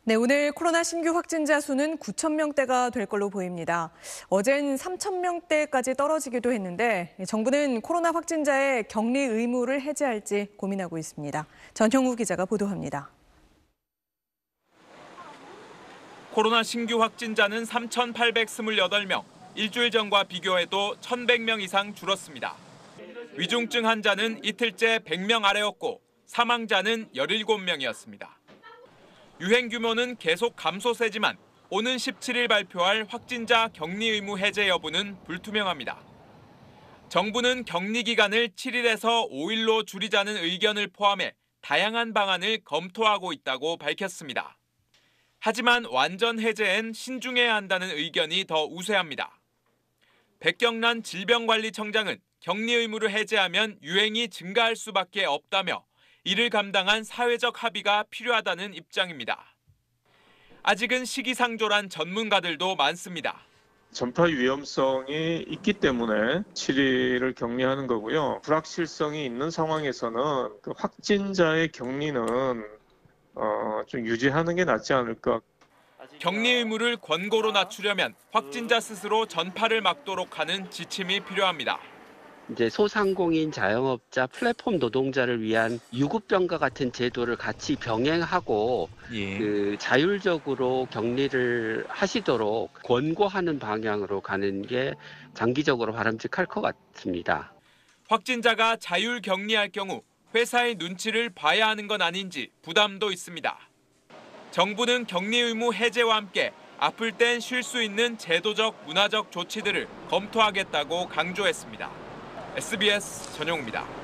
네, 오늘 코로나 신규 확진자 수는 9천 명대가 될 걸로 보입니다. 어젠 3천 명대까지 떨어지기도 했는데 정부는 코로나 확진자의 격리 의무를 해제할지 고민하고 있습니다. 전형우 기자가 보도합니다. 코로나 신규 확진자는 3,828명, 일주일 전과 비교해도 1,100명 이상 줄었습니다. 위중증 환자는 이틀째 100명 아래였고 사망자는 17명이었습니다. 유행 규모는 계속 감소세지만 오는 17일 발표할 확진자 격리 의무 해제 여부는 불투명합니다. 정부는 격리 기간을 7일에서 5일로 줄이자는 의견을 포함해 다양한 방안을 검토하고 있다고 밝혔습니다. 하지만 완전 해제엔 신중해야 한다는 의견이 더 우세합니다. 백경란 질병관리청장은 격리 의무를 해제하면 유행이 증가할 수밖에 없다며 이를 감당한 사회적 합의가 필요하다는 입장입니다. 아직은 시기상조란 전문가들도 많습니다. 전파 위험성이 있기 때문에 7일을 격리하는 거고요. 불확실성이 있는 상황에서는 그 확진자의 격리는 좀 유지하는 게 낫지 않을까. 격리 의무를 권고로 낮추려면 확진자 스스로 전파를 막도록 하는 지침이 필요합니다. 이제 소상공인 자영업자 플랫폼 노동자를 위한 유급병과 같은 제도를 같이 병행하고 자율적으로 격리를 하시도록 권고하는 방향으로 가는 게 장기적으로 바람직할 것 같습니다. 확진자가 자율 격리할 경우 회사의 눈치를 봐야 하는 건 아닌지 부담도 있습니다. 정부는 격리 의무 해제와 함께 아플 땐 쉴 수 있는 제도적, 문화적 조치들을 검토하겠다고 강조했습니다. SBS 전용우입니다.